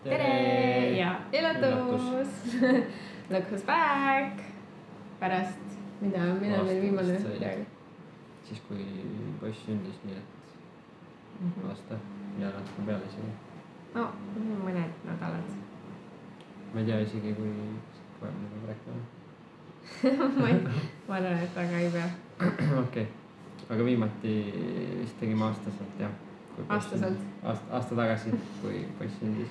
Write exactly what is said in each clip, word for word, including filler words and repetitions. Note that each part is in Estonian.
tere ja üllatus! Look who's back! Pärast, mida, mida meil viimane midagi? Siis kui poiss sündis, nii et mm -hmm. aasta ja natuke peale isegi. No, mõned nädalad. Ma ei tea isegi, kui kohe nagu rääkima. ma, ei, ma arvan, et väga ei pea. Okei, okay. Aga viimati vist tegime aastaselt, jah. Aastaselt? Aasta, aasta tagasi, kui poiss sündis.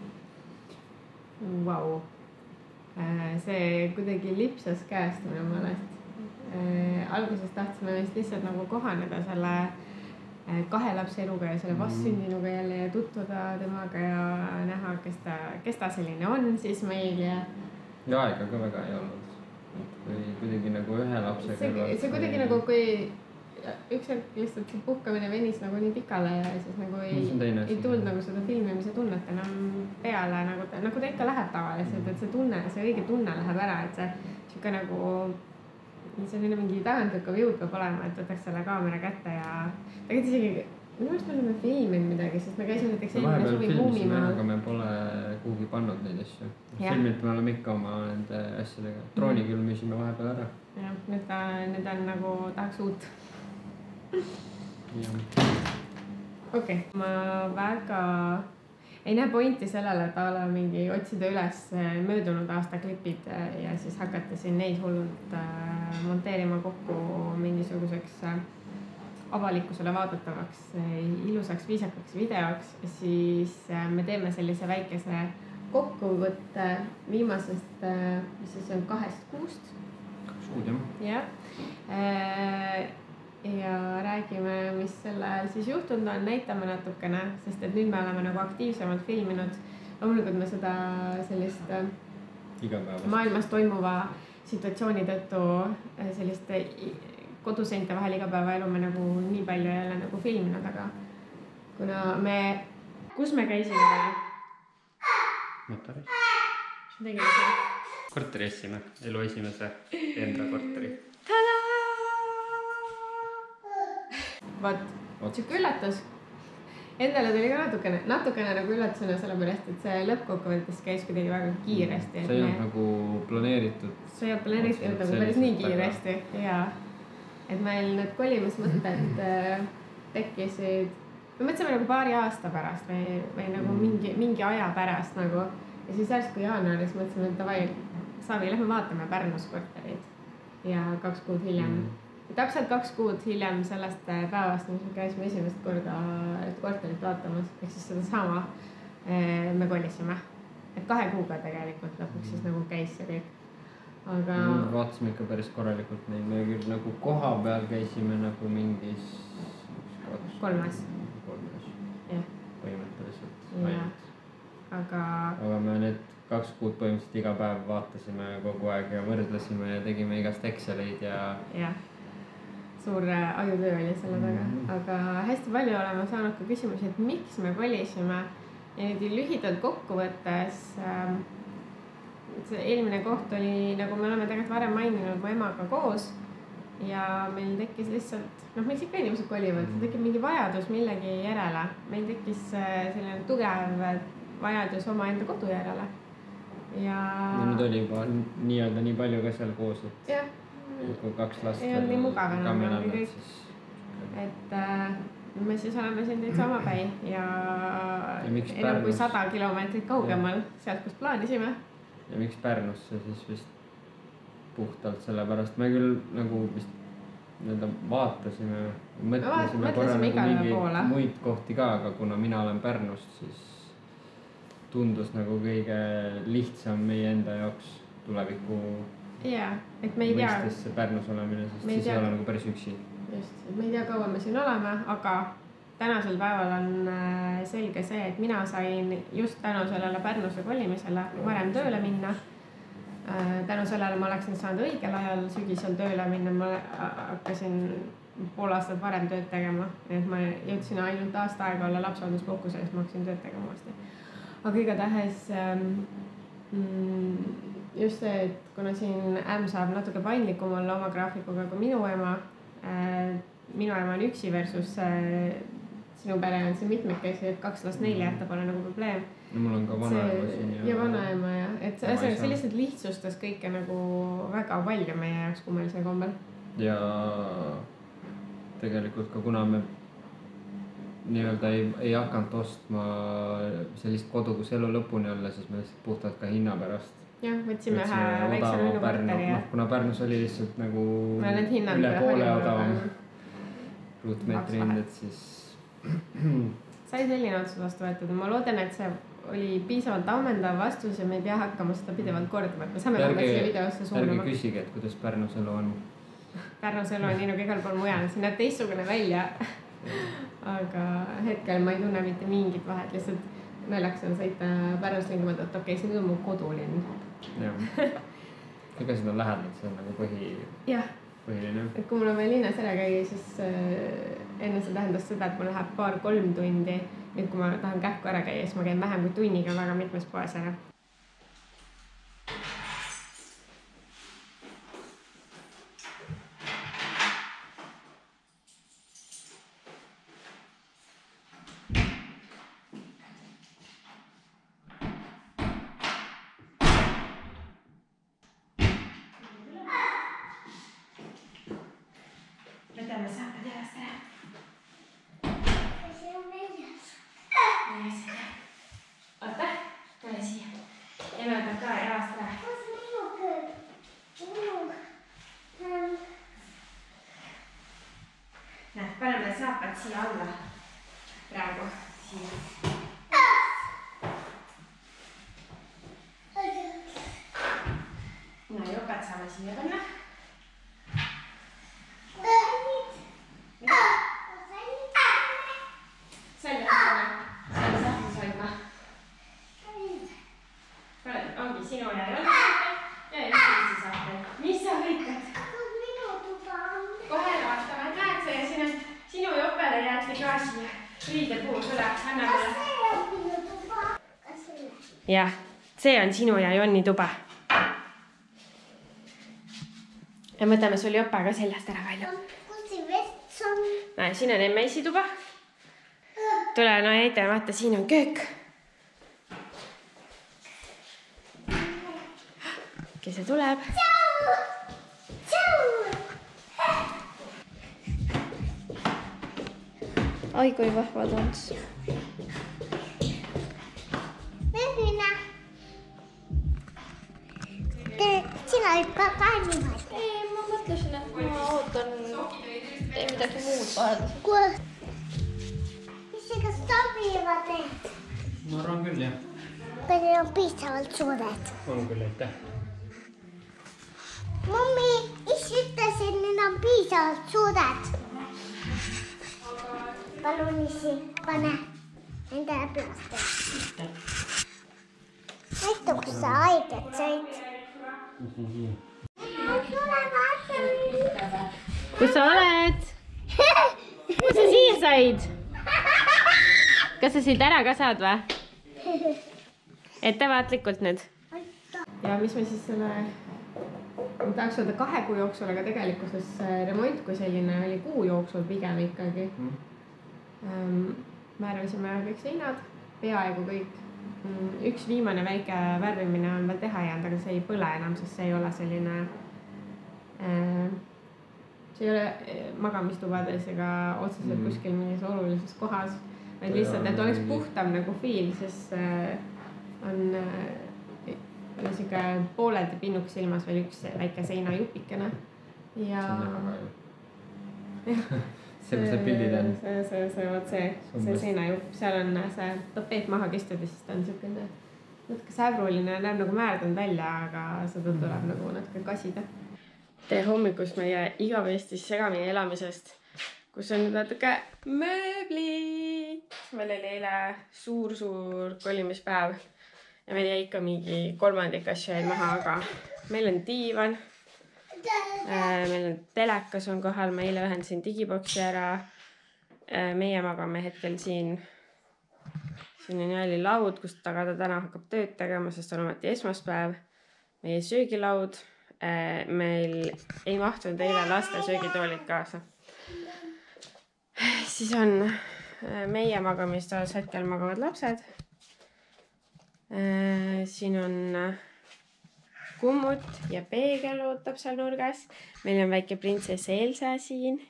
Vau. See kuidagi lipsas käest minu meelest. Alguses tahtsime vist lihtsalt nagu kohaneda selle kahe lapse eluga ja selle vastsündinuga jälle ja tutvuda temaga ja näha, kes ta, kes ta selline on siis meil ja... Ja aega ka väga ei olnud. Kui kuidagi nagu ühe lapsega... See, see kuidagi või... nagu kui üks hetk lihtsalt see puhkamine venis nagu nii pikale ja siis nagu ei, ei tulnud nagu seda filmimise tunnet enam peale, nagu ta, nagu ta ikka läheb tavaliselt, et see tunne, see õige tunne läheb ära, et see siuke nagu selline mingi tagantlükkav jõud peab olema, et võtaks selle kaamera kätte ja tegelikult isegi, minu meelest me oleme filminud midagi, sest me käisime näiteks eelmine suvi Muumimaal. Aga me pole kuhugi pannud neid asju. Filmilt me oleme ikka oma nende asjadega. Drooni küll müüsime vahepeal ära. Jah, nüüd, ta, nüüd on nagu tahaks uut. Okei, okay. Ma väga ei näe pointi sellele, et ala mingi otsida üles möödunud aasta klipid ja siis hakata siin neid hullult monteerima kokku mingisuguseks avalikkusele vaadatavaks, ilusaks, viisakaks videoks, siis me teeme sellise väikese kokkuvõtte viimasest, mis siis on kahest kuust. Kaks kuud, jah. Ja. Ja räägime, mis selle ajal siis juhtunud on, näitame natukene, sest et nüüd me oleme nagu aktiivsemalt filminud. Loomulikult me seda sellist igapäevast maailmas toimuva situatsiooni tõttu sellist koduseinte vahel igapäeva elu me nagu nii palju jälle nagu filminud, aga kuna me, kus me käisime? Notaris. Mis me tegime seal? Korteri essime, elu esimese enda korteri. Tada! Vaat, siuke üllatus. Endale tuli ka natukene, natukene nagu üllatusena sellepärast, et see lõppkokkuvõttes käis kuidagi väga kiiresti. See ei olnud nagu planeeritud. See ei olnud planeeritud nagu päris nii kiiresti, jaa. Et meil need kolimismõtted tekkisid, me mõtlesime nagu paari aasta pärast või, või nagu mingi, mingi aja pärast nagu. Ja siis järsku jaanuaris mõtlesime, et davai, Saavi, lähme vaatame Pärnus korterid ja kaks kuud hiljem. Mm. Täpselt kaks kuud hiljem sellest päevast, mis me käisime esimest korda korterit vaatamas, ehk siis seda sama me kolisime. Et kahe kuuga tegelikult lõpuks siis nagu käis see kõik. Aga... Me vaatasime ikka päris korralikult neid, me küll nagu koha peal käisime nagu mingis... Kolmes. Kolmes. Jah. Põhimõtteliselt. Jah. Aga... Aga me need kaks kuud põhimõtteliselt iga päev vaatasime kogu aeg ja võrdlesime ja tegime igast Exceleid ja... Jah. Suur ajutöö oli selle taga, mm-hmm. Aga hästi palju oleme saanud ka küsimusi, et miks me kolisime ja nüüd lühidalt kokkuvõttes ähm, see eelmine koht oli, nagu me oleme tegelikult varem maininud, mu emaga koos ja meil tekkis lihtsalt, noh, meil ikka inimesed kolivad, mm-hmm. tekib mingi vajadus millegi järele, meil tekkis selline tugev vajadus oma enda kodu järele ja... No nüüd oli juba nii-öelda nii palju ka seal koos, et... Jah. Kui kaks last ei olnud nii mugav enam nagu kõik, et äh, me siis oleme siin täitsa omapäi ja, ja enam kui sada kilomeetrit kaugemal ja. Sealt, kus plaanisime. Ja miks Pärnusse siis vist puhtalt sellepärast, me küll nagu vist nii-öelda vaatasime, mõtlesime korra nagu mingi muid kohti ka, aga kuna mina olen Pärnust, siis tundus nagu kõige lihtsam meie enda jaoks tuleviku jaa, et me ei tea... Mõistesse Pärnus olemine, sest siis ei ole nagu päris üksi. Just, et me ei tea kaua me siin oleme, aga tänasel päeval on selge see, et mina sain just tänu sellele Pärnuse kolimisele varem tööle minna. Tänu sellele ma oleksin saanud õigel ajal sügisel tööle minna, ma hakkasin pool aastat varem tööd tegema. Et ma jõudsin ainult aasta aega olla lapsehoolduspuhkusel, siis ma hakkasin tööd tegema vasti. Aga igatahes... Mm, just see, et kuna siin ämm saab natuke paindlikum olla oma graafikuga kui minu ema, äh, minu ema on üksi versus äh, sinu pere on see mitmekesi, et kaks last neile jätta pole nagu probleem, no mul on ka vanaema siin ja... ja vanaema ja, et see, see, see lihtsalt lihtsustas kõike nagu väga palju meie jaoks kummalise kombel. Ja tegelikult ka kuna me nii-öelda ei, ei hakanud ostma sellist kodu, kus elu lõpuni olla, siis me lihtsalt puhtalt ka hinna pärast. Jah, võtsime ühe väikse rõnnu korteri ja... Kuna Pärnus oli lihtsalt nagu üle poole odavam ruutmeetri hind, et siis... Sai selline otsus vastu võetud. Ma loodan, et see oli piisavalt ammendav vastus ja me ei pea hakkama seda pidevalt kordama, et me saame vähemalt siia videosse suunama. Ärge küsige, et kuidas Pärnus elu on. Pärnus elu on nii nagu igal pool mujal, see näeb teistsugune välja. Aga hetkel ma ei tunne mitte mingit vahet, lihtsalt naljaks on sõita Pärnus lingi mõelda, et okei, see nüüd on mu kodulinn. Jah. Ega seda on lähedalt, see on nagu põhi... Jah. Põhiline. Et kui mul on veel linnas ära käia, siis enne see tähendas seda, et mul läheb paar-kolm tundi. Nüüd kui ma tahan kähku ära käia, siis ma käin vähem kui tunniga väga mitmes poes ära. Võtame saapad jalast ära. See on väljas. Oota, tule siia. Emme võtab ka jalast ära. Kus minu kõõb? Minu. Näed, paneme saapad siia alla. Praegu siia. No jopad saame siia panna. Sinu ja Jonni ja Jonni saate. Mis sa hõikad? Kus minu tuba on? Kohe vaatame, et näed sa ja sinu, sinu jopele jäeti ka siia riidepuu tule. Anna mulle. Kas see on minu tuba? Kas selle? Jah, see on sinu ja Jonni tuba. Ja võtame sul jopa ka seljast ära välja. Kus see vets on? Näe, siin on emmeisi tuba. Tule, no näitame, vaata, siin on köök. Kes see tuleb? Tšau! Tšau! Ai, kui vahva tants. Mehmina. Sina olid ka niimoodi. Ei, ma mõtlesin, et ma ootan tee midagi muud vahel. Kus? Mis see kas sobiva teed? Ma arvan küll, jah. Kas need on piisavalt suured? On küll, aitäh. Mummi, is ütles, et need on piisavalt suured. Palun isi, pane nendele plaste. Näita, kus sa haiget said. Tule vaata. Kus sa oled? Kus sa siia said? Kas sa siit ära ka saad või? Ettevaatlikult nüüd. Ja mis me siis selle... Ma tahaks öelda kahe kuu jooksul, aga tegelikkuses remont kui selline oli kuu jooksul pigem ikkagi. Mm. Määravasime kõik seinad, peaaegu kõik. Üks viimane väike värvimine on veel teha jäänud, aga see ei põle enam, sest see ei ole selline... See ei ole magamistubades ega otseselt mm. kuskil mingis olulises kohas, vaid lihtsalt, et oleks puhtam nagu fiil, sest on... oli siuke pooleldi pinnuks ilmas veel üks väike seinajupikene ja see, kus see pildid on see, see, see, see, see, see seinajupp, seal on see tapeet maha kistud ja siis ta on siukene natuke säbruline, näeb nagu määrdunud välja, aga seda tuleb nagu natuke kasida. Tere hommikust meie igavestis segamini elamisest, kus on natuke mööblit. Meil oli eile suur-suur kolimispäev. Ja meil jäi ikka mingi kolmandik asju jäid maha, aga meil on diivan, meil on telekas on kohal, ma eile ühendasin digiboksi ära, meie magame hetkel siin, siin on jälle laud, kust taga ta täna hakkab tööd tegema, sest on ometi esmaspäev, meie söögilaud, meil ei mahtunud eile laste söögitoolid kaasa. Siis on meie magamistoas hetkel magavad lapsed. Äh, siin on kummut ja peegel ootab seal nurgas. Meil on väike printsess Elsa siin,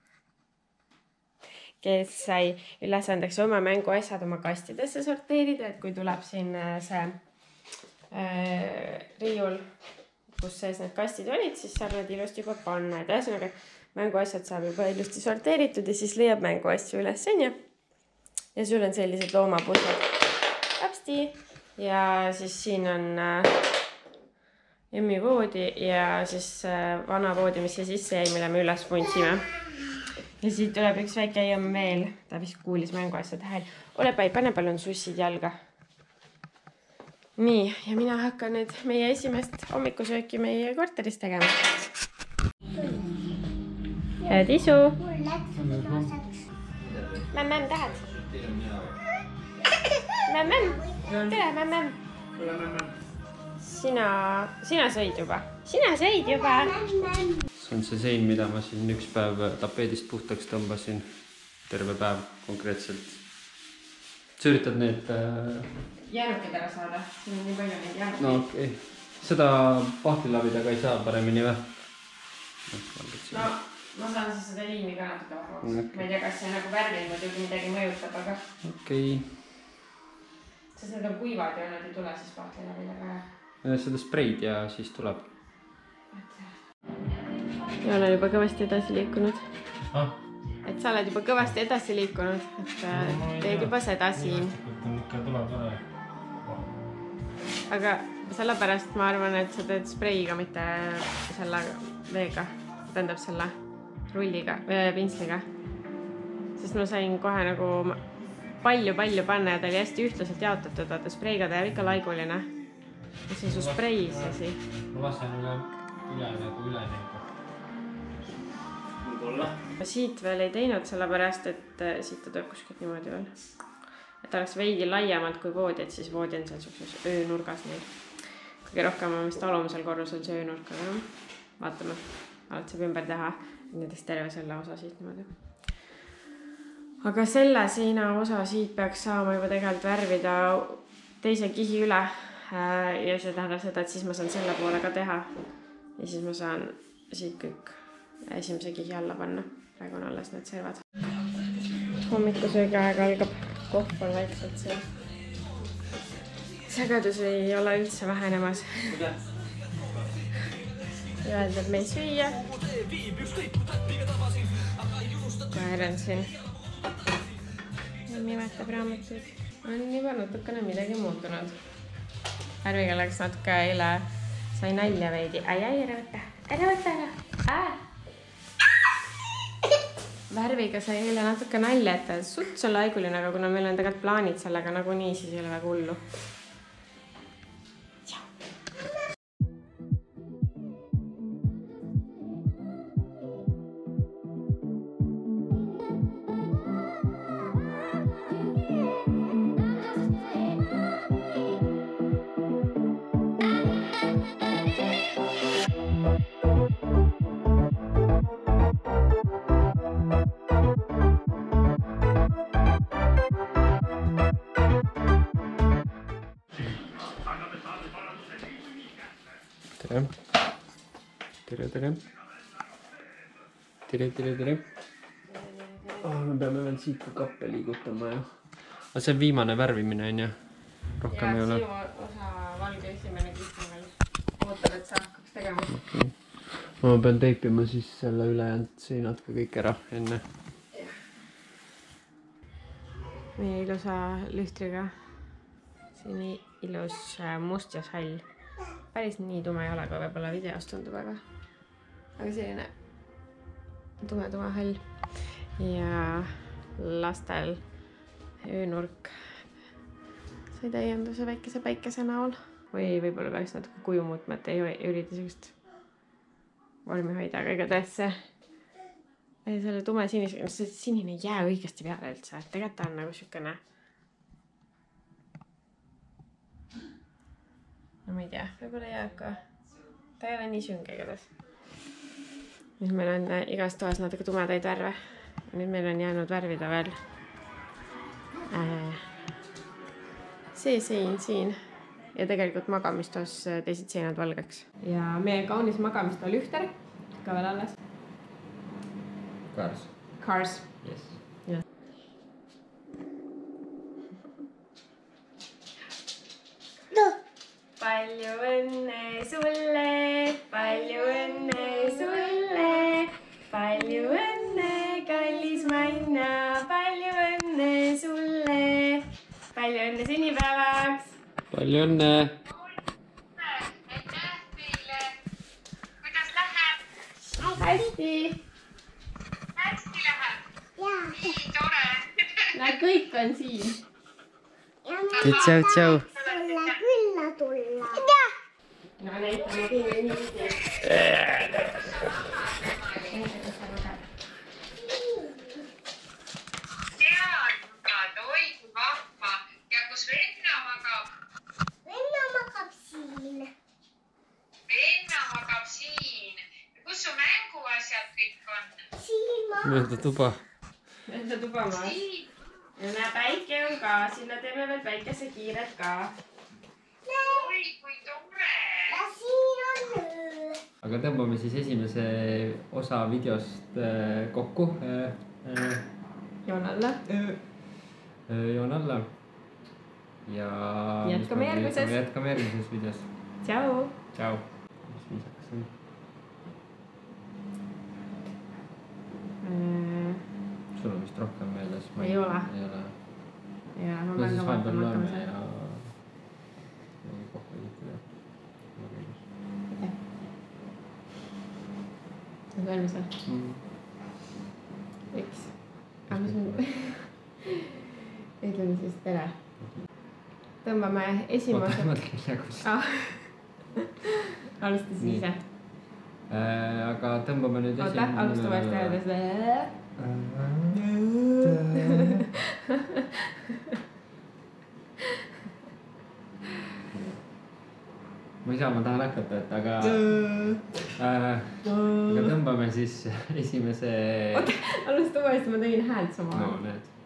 kes sai ülesandeks oma mänguasjad oma kastidesse sorteerida, et kui tuleb siin see äh, riiul, kus sees need kastid olid, siis saab need ilusti juba panna. Et ühesõnaga, mänguasjad saab juba ilusti sorteeritud ja siis leiab mänguasju üles, on ju. Ja sul on sellised loomapusled. Apsti. Ja siis siin on äh, emmi voodi ja siis äh, vana voodi, mis see sisse jäi, mille me üles puntsime. Ja siit tuleb üks väike emm veel. Ta vist kuulis mänguasjade hääl. Ole pai, pane palun sussid jalga. Nii, ja mina hakkan nüüd meie esimest hommikusööki meie korteris tegema. Head isu! Mämm-mämm, tahad? Mämm-mämm! Tere, mämm-mämm! Sina, sina sõid juba. Sina sõid juba! See on see sein, mida ma siin üks päev tapeedist puhtaks tõmbasin. Terve päev konkreetselt. Sa üritad need... Jäänukid ära saada. Siin on nii palju neid jäänukid. No okei. Okay. Seda pahvlilabidaga ei saa paremini või? No, ma saan siis seda liimi ka natuke vahvaks. Okay. Ma ei tea, kas see nagu värvil muidugi midagi mõjutab, aga... Okei. Okay. Sest need on kuivad ja nad ei tule siis pahvlilabidaga. Seda spreid ja siis tuleb. Ja olen juba kõvasti edasi liikunud. Ah? Et sa oled juba kõvasti edasi liikunud. Et teed juba seda siin. Aga sellepärast ma arvan, et sa teed spreiga, mitte selle veega. Tähendab selle rulliga, pintsliga. Sest ma sain kohe nagu palju-palju panna ja ta oli hästi ühtlaselt jaotatud. Vaata, spreiga ta jääb ikka laiguline. Ja see on su spreis asi. Ma lasen üle, üle nagu üle nagu. Ma siit veel ei teinud sellepärast, et siit ta tuleb kuskilt niimoodi veel. Et oleks veidi laiemalt kui voodi, et siis voodi on seal suhtes öönurgas neil. Kõige rohkem on vist alumisel korrusel see öönurk, aga no, vaatame. Alati saab ümber teha näiteks terve selle osa siit niimoodi. Aga selle seina osa siit peaks saama juba tegelikult värvida teise kihi üle. Ja see tähendab seda, et siis ma saan selle poole ka teha. Ja siis ma saan siit kõik esimese kihi alla panna. Praegu on alles need servad. Hommikusöögi aeg algab. Kohv on väikselt see. Sägadus ei ole üldse vähenemas. Öeldab meil süüa. Koer on siin. Nimetab raamatuid. On juba natukene midagi muutunud. Värviga läks natuke eile. Sai nalja veidi. Ai, ai, ära võtta. Ära võtta, ära. Aa! Värviga sai eile natuke nalja, et suts on laiguline, aga kuna meil on tegelikult plaanid sellega nagu nii, siis ei ole väga hullu. Tere, tere. Tere, tere, tere. Oh, me peame veel siit kappe liigutama ja. Aga see on viimane värvimine, on ju? Rohkem ei ole. Ja sinu osa valge esimene kisma veel. Ootab, et sa hakkaks tegema. Okay. Ma pean teipima siis selle ülejäänud seinad ka kõik ära enne. Meie ilusa lühtriga. See on ilus must ja sall. Päris nii tume ei ole, kui võib-olla videos tundub, aga, aga selline tume-tume hall. Ja lastel öönurk sai täienduse väikese päikese näol. Või võib-olla peaks natuke kuju muutma, et ei ürita sellist vormi hoida, aga igatahes see selle tume sinise, see sinine ei jää õigesti peale üldse. Tegelikult ta on nagu sükene. No ma ei tea, võib-olla jääb ka. Ta ei ole nii sünge igatahes. Nüüd meil on igas toas natuke tumedaid värve. Nüüd meil on jäänud värvida veel see sein siin. ja tegelikult magamistoas teisid seinad valgeks. ja meie kaunis magamistoa lühter ka veel alles. Cars. Cars. Yes. Yes. No. Palju õnne sulle, palju õnne sulle, palju õnne, kallis Manna, palju õnne sulle, palju õnne sünnipäevaks. Palju õnne. Aitäh teile. Kuidas läheb? Hästi. Hästi läheb? Nii tore. Näed, kõik on siin. Tšau, tšau. Sulle külla tulla. No näitame küll nii. Seal magad, oi kui vahva. Ja kus venna magab? Venna magab siin. Venna magab siin. Kus su mänguasjad kõik on? Siin ma. Mööda tuba. Mööda tuba maas. Siin. Ja näe, päike on ka, sinna teeme veel päikesekiired ka. Oi kui tore. Ja siin on öö. Aga tõmbame siis esimese osa videost kokku. Joon alla. Joon alla. Ja jätkame järgmises. Jätkame järgmises videos. Tšau. Tšau. Mis viisakas on? Sul on vist rohkem meeles? Ei ole. Ei ole. Ja ma no siis vahepeal loeme seda. ja kokku ehitada. On valmis või? Mm. Üks. Aga mis me... Ütleme siis tere. Tõmbame esimese... Oota, ma tegin jagus. Ah. Alusta siis ise. Äh, aga tõmbame nüüd Oota, alusta uuesti öelda seda. ma ei saa, ma tahan hakata, et aga äh, aga tõmbame siis esimese Oota, alusta uuesti, ma tegin häält sama. No, näed.